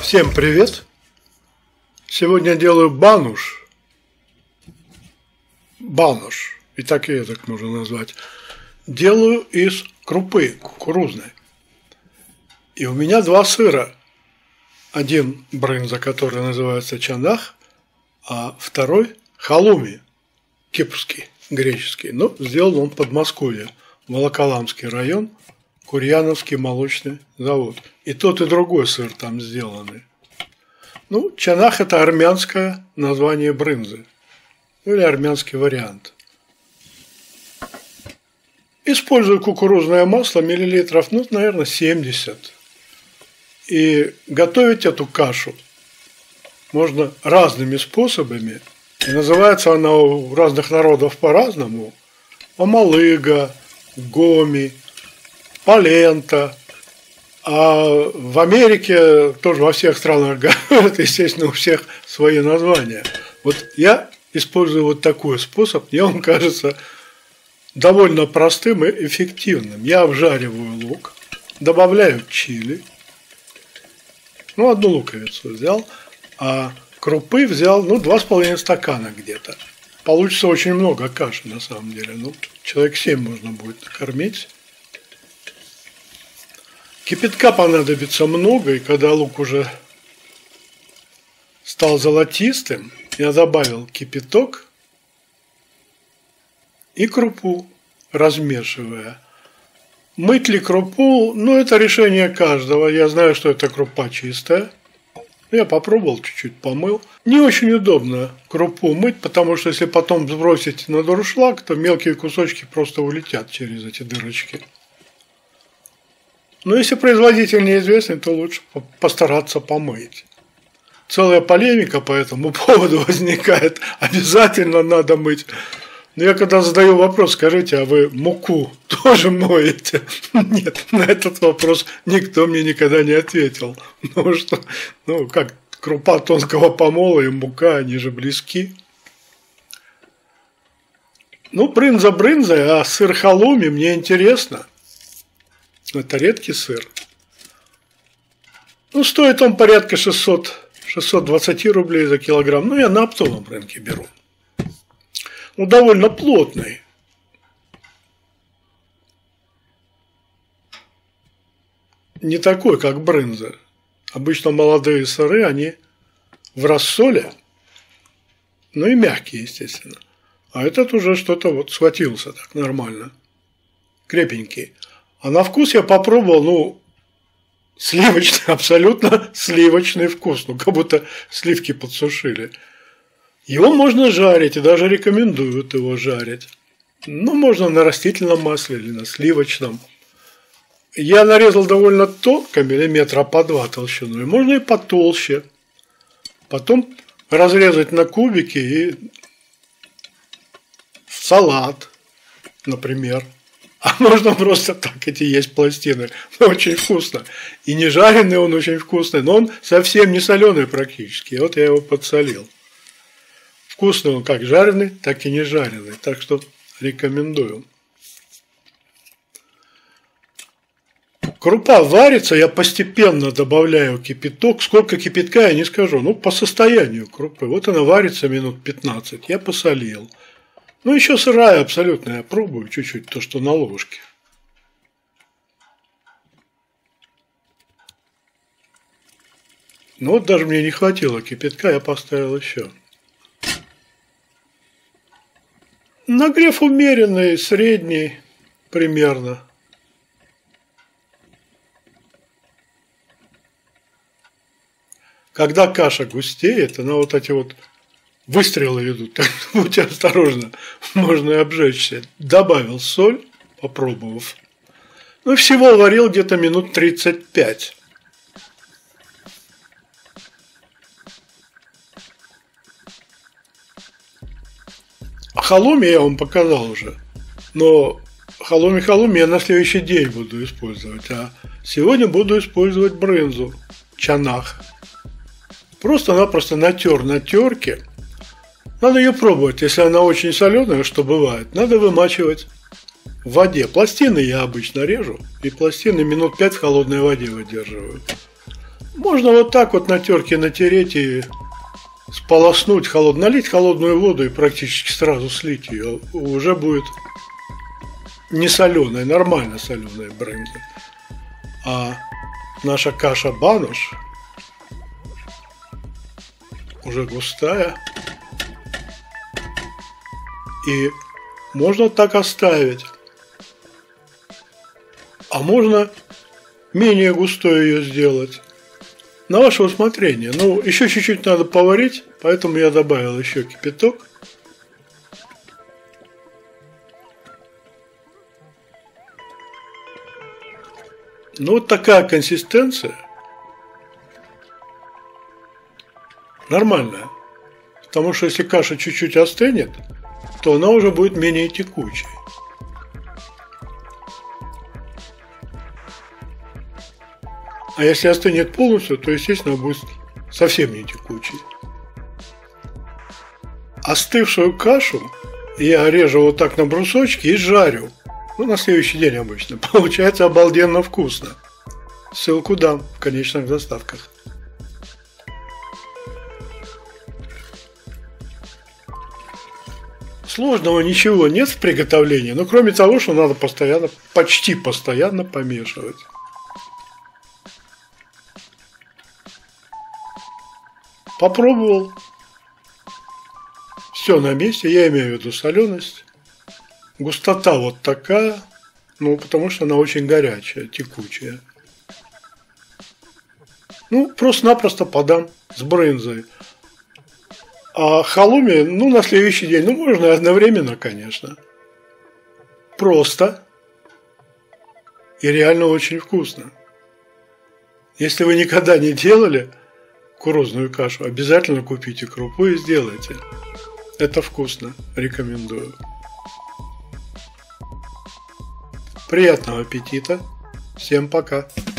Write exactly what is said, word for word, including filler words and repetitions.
Всем привет! Сегодня делаю бануш. Бануш, и так и это можно назвать. Делаю из крупы кукурузной. И у меня два сыра. Один брынза, который называется чанах, а второй халуми, кипрский, греческий. Но сделан он в Подмосковье, Волоколамский район, Курьяновский молочный завод. И тот, и другой сыр там сделаны. Ну, чанах – это армянское название брынзы. Или армянский вариант. Использую кукурузное масло миллилитров, ну, наверное, семьдесят. И готовить эту кашу можно разными способами. И называется она у разных народов по-разному. Омалыга, гоми, полента. А в Америке, тоже во всех странах говорят, естественно, у всех свои названия. Вот я использую вот такой способ, мне он кажется довольно простым и эффективным. Я обжариваю лук, добавляю чили. Ну, одну луковицу взял, а крупы взял, ну, два с половиной стакана где-то. Получится очень много каши, на самом деле. Ну, человек семь можно будет кормить. Кипятка понадобится много, и когда лук уже стал золотистым, я добавил кипяток и крупу, размешивая. Мыть ли крупу, ну, это решение каждого. Я знаю, что это крупа чистая. Я попробовал, чуть-чуть помыл. Не очень удобно крупу мыть, потому что если потом сбросить на дуршлаг, то мелкие кусочки просто улетят через эти дырочки. Но если производитель неизвестный, то лучше постараться помыть. Целая полемика по этому поводу возникает. Обязательно надо мыть. Но я когда задаю вопрос, скажите, а вы муку тоже моете? Нет, на этот вопрос никто мне никогда не ответил. Ну что, ну как, крупа тонкого помола и мука, они же близки. Ну, брынза брынзой, а сыр халуми мне интересно. Это редкий сыр. Ну, стоит он порядка шестьсот двадцать рублей за килограмм. Ну, я на оптовом рынке беру. Ну, довольно плотный. Не такой, как брынза. Обычно молодые сыры, они в рассоле, ну и мягкие, естественно. А этот уже что-то вот схватился так нормально. Крепенький. А на вкус я попробовал, ну, сливочный, абсолютно сливочный вкус. Ну, как будто сливки подсушили. Его можно жарить, и даже рекомендуют его жарить. Ну, можно на растительном масле или на сливочном. Я нарезал довольно тонко, миллиметра по два толщиной. Можно и потолще. Потом разрезать на кубики и в салат, например. А можно просто так эти есть пластины. Но очень вкусно. И не жареный он очень вкусный, но он совсем не соленый практически. Вот я его подсолил. Вкусный он как жареный, так и не жареный. Так что рекомендую. Крупа варится, я постепенно добавляю кипяток. Сколько кипятка, я не скажу. Ну, по состоянию крупы. Вот она варится минут пятнадцать. Я посолил. Ну, еще сырая абсолютно. Я пробую чуть-чуть то, что на ложке. Ну, вот даже мне не хватило кипятка, я поставил еще. Нагрев умеренный, средний примерно. Когда каша густеет, она вот эти вот выстрелы идут, так что будьте осторожны, можно и обжечься. Добавил соль, попробовав. Ну, всего варил где-то минут тридцать пять. Халуми я вам показал уже, но халуми-халуми я на следующий день буду использовать, а сегодня буду использовать брынзу, чанах. Просто-напросто натер на терке. Надо ее пробовать, если она очень соленая, что бывает, надо вымачивать в воде. Пластины я обычно режу, и пластины минут пять в холодной воде выдерживаю. Можно вот так вот на терке натереть и сполоснуть холод, налить холодную воду и практически сразу слить ее. Уже будет не соленая, нормально соленая брынза. А наша каша банош уже густая. И можно так оставить. А можно менее густой ее сделать. На ваше усмотрение. Ну, еще чуть-чуть надо поварить, поэтому я добавил еще кипяток. Ну, вот такая консистенция. Нормальная. Потому что если каша чуть-чуть остынет, то она уже будет менее текучей. А если остынет полностью, то, естественно, будет совсем не текучей. Остывшую кашу я режу вот так на брусочки и жарю. Ну, на следующий день обычно. Получается обалденно вкусно. Ссылку дам в конечных заставках. Сложного ничего нет в приготовлении, но кроме того, что надо постоянно, почти постоянно помешивать. Попробовал. Все на месте, я имею в виду соленость. Густота вот такая, ну, потому что она очень горячая, текучая. Ну, просто-напросто подам с брынзой. А халуми, ну, на следующий день, ну, можно одновременно, конечно. Просто. И реально очень вкусно. Если вы никогда не делали кукурузную кашу, обязательно купите крупу и сделайте. Это вкусно, рекомендую. Приятного аппетита. Всем пока.